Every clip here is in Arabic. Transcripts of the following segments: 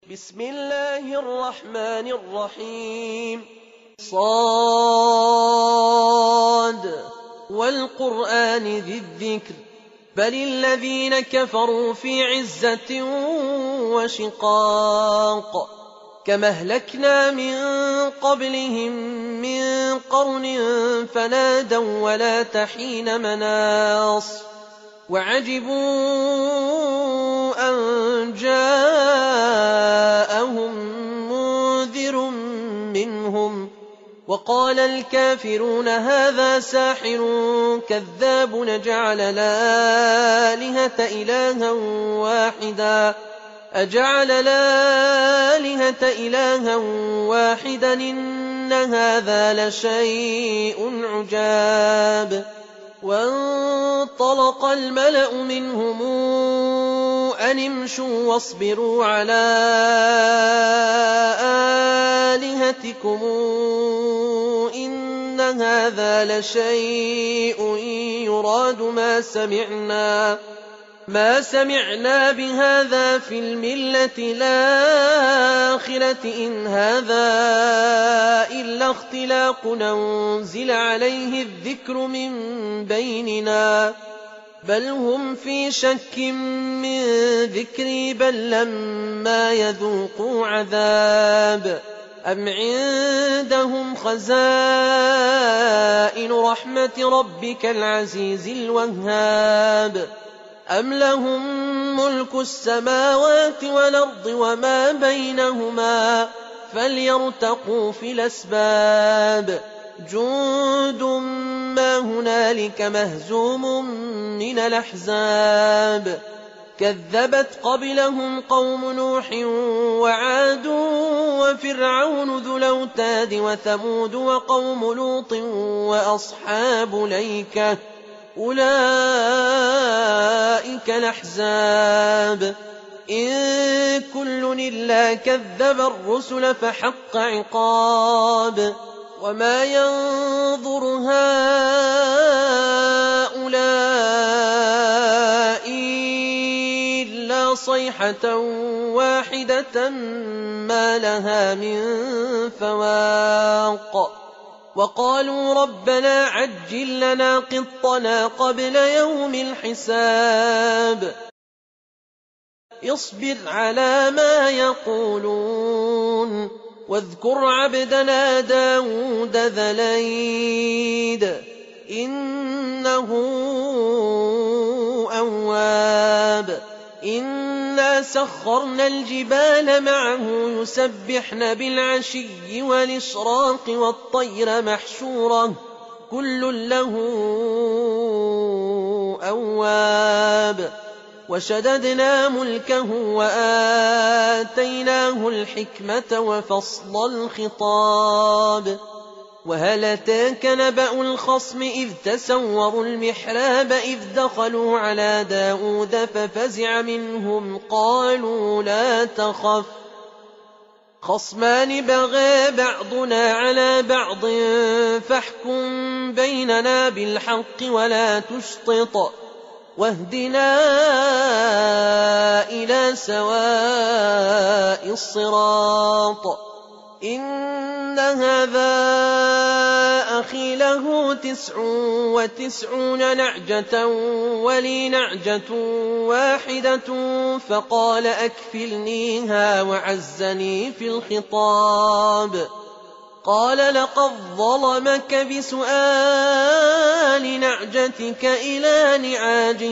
بسم الله الرحمن الرحيم صاد والقرآن ذي الذكر بل الذين كفروا في عزة وشقاق كما أهلكنا من قبلهم من قرن فنادوا ولا تحين مناص وعجبوا أن جاءهم منذر منهم وقال الكافرون هذا ساحر كذاب نجعل الآلهة إلها واحدا إن هذا لشيء عجاب وانطلق الملأ منهم أن امشوا واصبروا على آلهتكم إن هذا لشيء يراد ما سمعنا بهذا في الملة الآخرة إن هذا إلا اختلاق أنزل عليه الذكر من بيننا بل هم في شك من ذكري بل لما يذوقوا عذاب أم عندهم خزائن رحمة ربك العزيز الوهاب أم لهم ملك السماوات والأرض وما بينهما فليرتقوا في الأسباب جند ما هنالك مهزوم من الأحزاب كذبت قبلهم قوم نوح وعاد وفرعون ذو الأوتاد وثمود وقوم لوط وأصحاب الأيكة أولئك الأحزاب إن كل إلا كذب الرسل فحق عقاب وما ينظر هؤلاء إلا صيحة واحدة ما لها من فواق وقالوا ربنا عجل لنا قطنا قبل يوم الحساب اصبر على ما يقولون واذكر عبدنا داود ذا الأيد إنه أواب إنا سخرنا الجبال معه يسبحن بالعشي والإشراق والطير محشورة كل له أواب وشددنا ملكه وآتيناه الحكمة وفصل الخطاب وهل أتاك نبأ الخصم إذ تسوروا المحراب إذ دخلوا على داود ففزع منهم قالوا لا تخف خصمان بغى بعضنا على بعض فاحكم بيننا بالحق ولا تشطط واهدنا إلى سواء الصراط إن هذا أخي له 99 نعجة ولي نعجة واحدة فقال أكفلنيها وعزني في الخطاب قال لقد ظلمك بسؤال نعجتك إلى نعاجه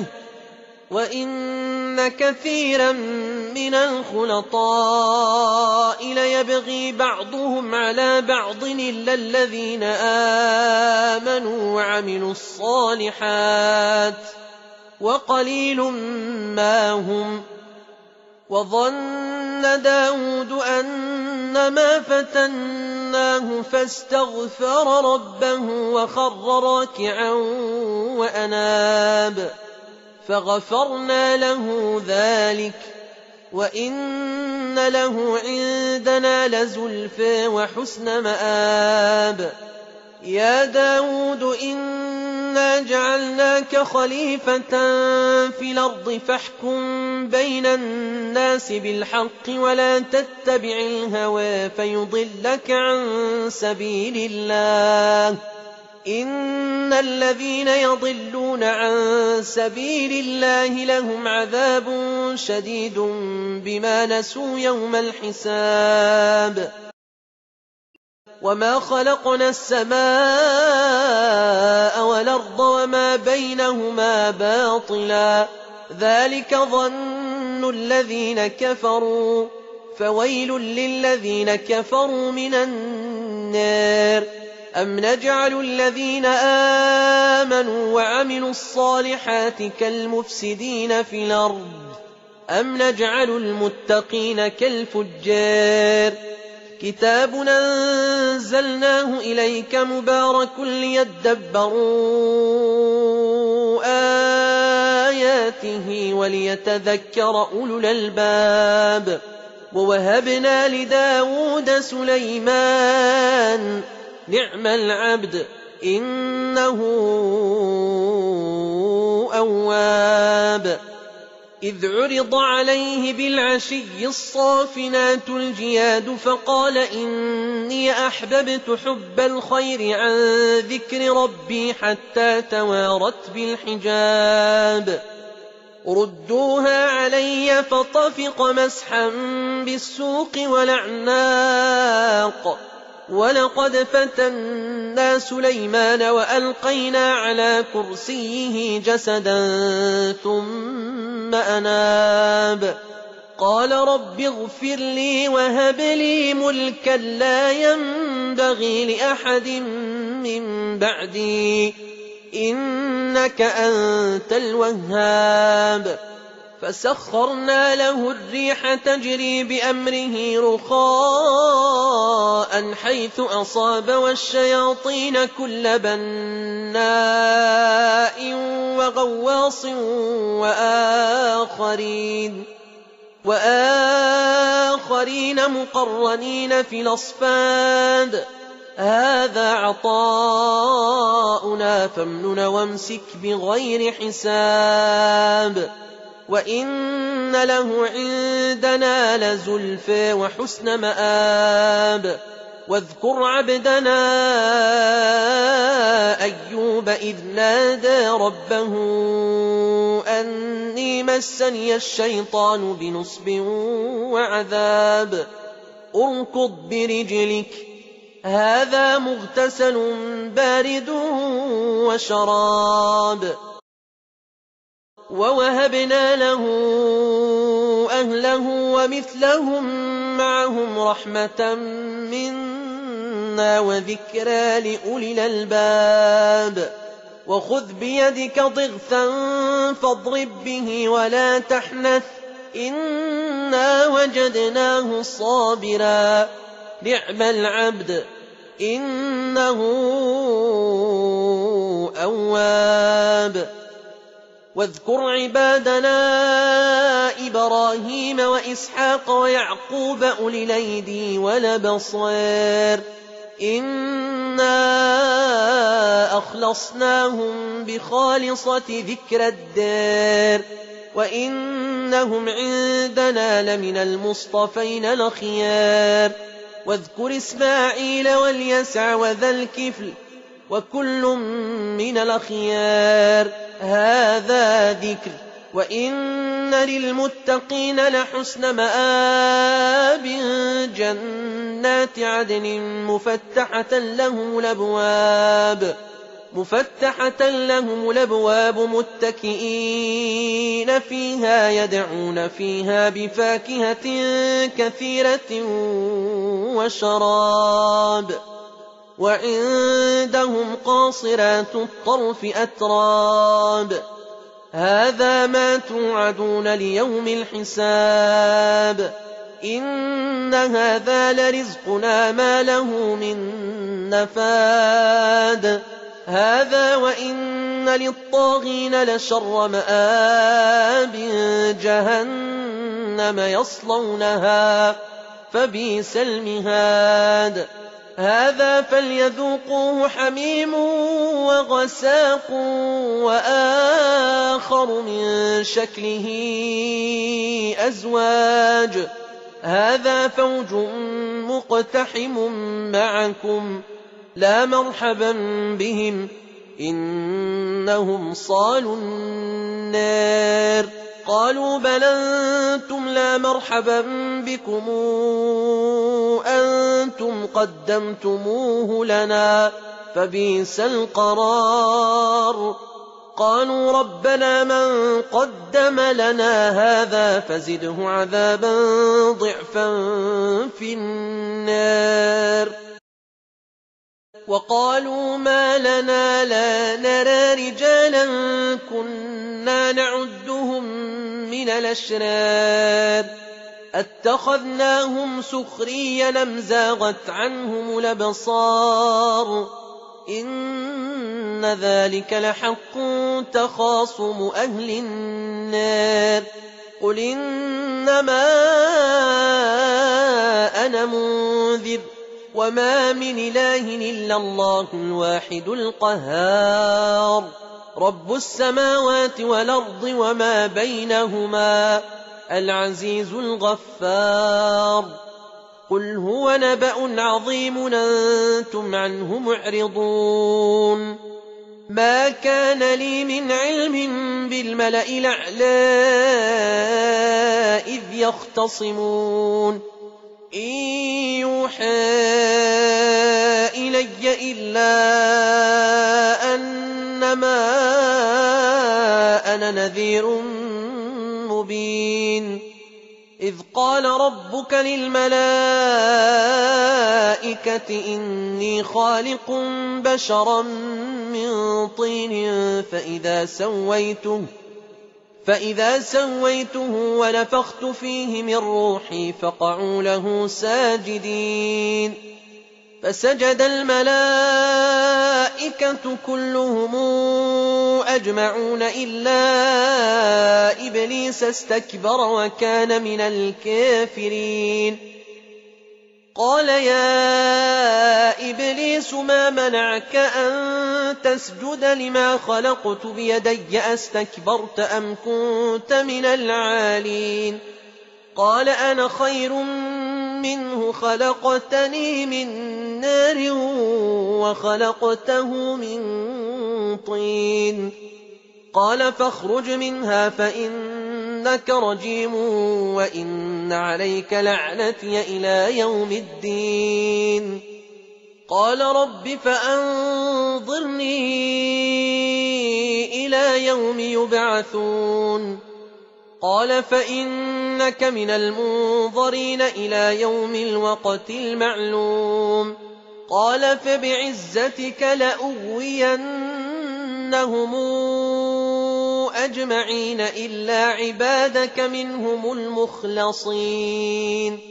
وإن كثيرا من الخلطاء ليبغي بعضهم على بعض إلا الذين آمنوا وعملوا الصالحات وقليل ما هم وظن داود أنما فتناه فاستغفر ربه وخر راكعا وأناب فغفرنا له ذلك وإن له عندنا لزلفى وحسن مآب يا داود إنا جعلناك خليفة في الأرض فاحكم بين الناس بالحق ولا تتبع الهوى فيضلك عن سبيل الله. إن الذين يضلون عن سبيل الله لهم عذاب شديد بما نسوا يوم الحساب. وما خلقنا السماء والأرض وما بينهما باطلا ذلك ظن الذين كفروا فويل للذين كفروا من النار. أم نجعل الذين آمنوا وعملوا الصالحات كالمفسدين في الأرض أم نجعل المتقين كالفجار. كتاب أنزلناه إليك مبارك ليدبروا آياته وليتذكر أولو الألباب. ووهبنا لداود سليمان نعم العبد إنه أواب. إذ عرض عليه بالعشي الصافنات الجياد فقال إني أحببت حب الخير عن ذكر ربي حتى توارت بالحجاب. ردوها علي فطفق مسحا بالسوق والأعناق. ولقد فتنا سليمان وألقينا على كرسيه جسدا ثم أناب. قال رب اغفر لي وهب لي ملكا لا ينبغي لأحد من بعدي إنك أنت الوهاب. فسخرنا له الريح تجري بأمره رخاء حيث أصاب والشياطين كل بناء وغواص وآخرين مقرنين في الأصفاد. هذا عطاؤنا فامنن وامسك بغير حساب. وإن له عندنا لزلفى وحسن مآب. واذكر عبدنا أيوب إذ نادى ربه أني مسني الشيطان بنصب وعذاب. اركض برجلك هذا مغتسل بارد وشراب. ووهبنا له أهله ومثلهم معهم رحمة منا وذكرى لأولي الألباب. وخذ بيدك ضغثا فاضرب به ولا تحنث إنا وجدناه صابرا نعم العبد إنه أواب. واذكر عبادنا إبراهيم وإسحاق ويعقوب أولي الأيدي والأبصار إنا أخلصناهم بخالصة ذكر الدار وإنهم عندنا لمن المصطفين الأخيار. واذكر إسماعيل واليسع وذا الكفل وكل من الأخيار هذا ذكر. وإن للمتقين لحسن مآب جنات عدن مفتحة لهم الأبواب متكئين فيها يدعون فيها بفاكهة كثيرة وشراب. وعندهم قاصرات الطرف أتراب. هذا ما توعدون ليوم الحساب. إن هذا لرزقنا ما له من نفاد. هذا وإن للطاغين لشر مآب جهنم يصلونها فبئس المهاد. هَٰذَا فَلْيَذُوقُوهُ حَمِيمٌ وَغَسَّاقٌ وَآخَرُ مِن شَكْلِهِ أَزْوَاجٌ هَٰذَا فَوْجٌ مُّقْتَحِمٌ مَّعَكُمْ لَا مَرْحَبًا بِهِمْ إِنَّهُمْ صَالُو النَّارِ قَالُوا بَلْ أَنتُمْ لَا مَرْحَبًا بِكُمْ أَنتُمْ قَدَّمْتُمُوهُ لَنَا فَبِئْسَ الْقَرَارُ قَالُوا رَبَّنَا مَن قَدَّمَ لَنَا هَٰذَا فَزِدْهُ عَذَابًا ضِعْفًا فِي النَّارِ وَقَالُوا مَا لَنَا لَا نَرَىٰ رِجَالًا كُنَّا نَعُدُّهُم مِّنَ الْأَشْرَارِ أَتَّخَذْنَاهُمْ سُخْرِيًّا أَمْ زَاغَتْ عَنْهُمُ الْأَبْصَارُ إِنَّ ذَٰلِكَ لَحَقٌّ تَخَاصُمُ أَهْلِ النَّارِ قُلْ إِنَّمَا أَنَا مُنذِرٌ وَمَا مِنْ إِلَٰهٍ إِلَّا اللَّهُ الْوَاحِدُ الْقَهَّارُ رَبُّ السَّمَاوَاتِ وَالْأَرْضِ وَمَا بَيْنَهُمَا الْعَزِيزُ الْغَفَّارُ قُلْ هُوَ نَبَأٌ عَظِيمٌ أَنتُمْ عَنْهُ مُعْرِضُونَ مَا كَانَ لِي مِنْ عِلْمٍ بِالْمَلَإِ الْأَعْلَىٰ إِذْ يَخْتَصِمُونَ إِن يُوحَىٰ إِلَيَّ إِلَّا أَنَّمَا أَنَا نَذِيرٌ مُّبِينٌ إِذْ قَالَ رَبُّكَ لِلْمَلَائِكَةِ إِنِّي خَالِقٌ بَشَرًا مِّن طِينٍ فَإِذَا سَوَّيْتُهُ وَنَفَخْتُ فِيهِ مِن رُّوحِي فَقَعُوا لَهُ سَاجِدِينَ فَسَجَدَ الْمَلَائِكَةُ كُلُّهُمْ أَجْمَعُونَ إِلَّا إِبْلِيسَ اسْتَكْبَرَ وَكَانَ مِنَ الْكَافِرِينَ قَالَ يَا إِبْلِيسُ مَا مَنَعَكَ أَن تَسْجُدَ لِمَا خَلَقْتُ بِيَدَيَّ أَسْتَكْبَرْتَ أَمْ كُنتَ مِنَ الْعَالِينَ قَالَ أَنَا خَيْرٌ مِّنْهُ خَلَقْتَنِي مِن نَّارٍ وَخَلَقْتَهُ مِن طِينٍ قَالَ فَاخْرُجْ مِنْهَا فَإِنَّكَ رَجِيمٌ وَإِنَّ عَلَيْكَ لَعْنَتِي إِلَىٰ يَوْمِ الدِّينِ قَالَ رَبِّ فَأَنظِرْنِي إِلَىٰ يَوْمِ يُبْعَثُونَ قَالَ فَإِنَّكَ مِنَ الْمُنظَرِينَ إِلَىٰ يَوْمِ الْوَقْتِ الْمَعْلُومِ قَالَ فَبِعِزَّتِكَ لَأُغْوِيَنَّهُمْ أَجْمَعِينَ إِلَّا عِبَادَكَ مِنْهُمُ الْمُخْلَصِينَ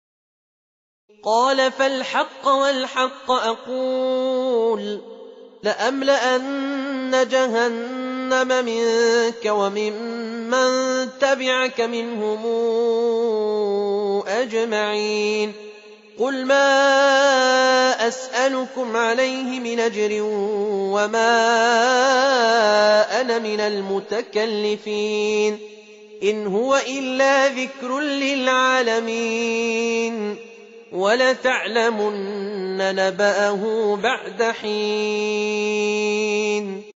قَالَ فَالْحَقُّ وَالْحَقَّ أَقُولُ لَأَمْلَأَنَّ جَهَنَّمَ مِنكَ وَمِمَّن تَبِعَكَ مِنْهُمْ أَجْمَعِينَ قُلْ مَا أَسْأَلُكُمْ عَلَيْهِ مِنْ أَجْرٍ وَمَا أَنَا مِنَ الْمُتَكَلِّفِينَ إِنْ هُوَ إِلَّا ذِكْرٌ لِّلْعَالَمِينَ وَلَتَعْلَمُنَّ نَبَأَهُ بَعْدَ حِينٍ